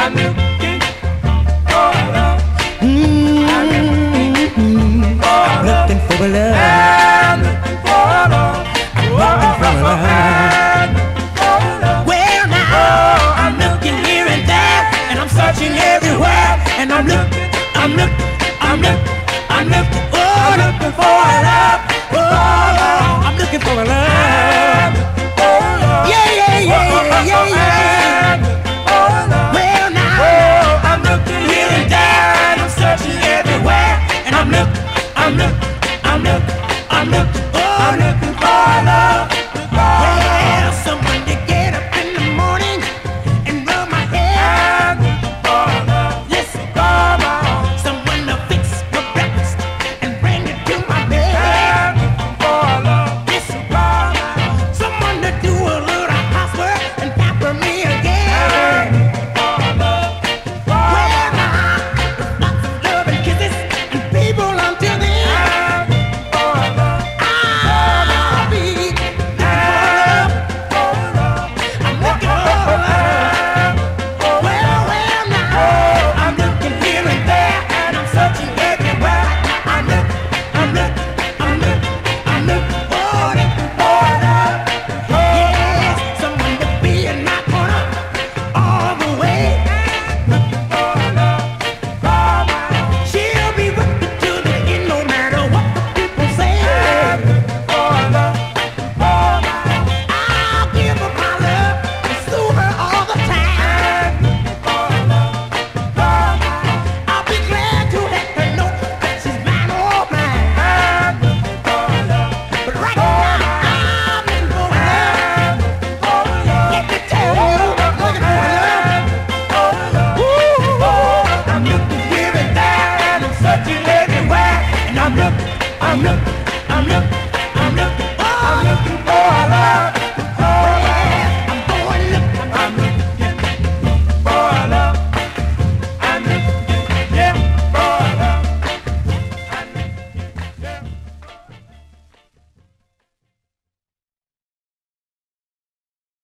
I'm looking for love. I'm looking for love. I'm looking for love. I'm looking for love. Well now, I'm looking here and there, and I'm searching everywhere, and I'm looking for love. Oh, I'm looking for love. Yeah, yeah, yeah, yeah, yeah. Well now, I'm looking here and there, and I'm searching everywhere, and I'm looking for love. Well, someone to get up in the morning and rub my hair. Listen, come on. Someone to fix my breakfast and bring it to my bed. Listen, come on. Someone to do a little housework and pamper me again. Well, now, with lots of love and kisses and people until then. I'll be looking for love. I'm looking for love. Well, now, I'm looking here and there, and I'm searching everywhere. I'm looking for love. Yes, someone to be in my corner all the way. She'll be with me to the end, no matter what the people say. I'll give her my love and soothe her all the time. I'll be glad to let her know that she's mine, oh mine. But right now, I'm looking for love. Let me tell you, I'm looking for love. Ooh, I'm looking here and there, and I'm searching everywhere, and I'm looking.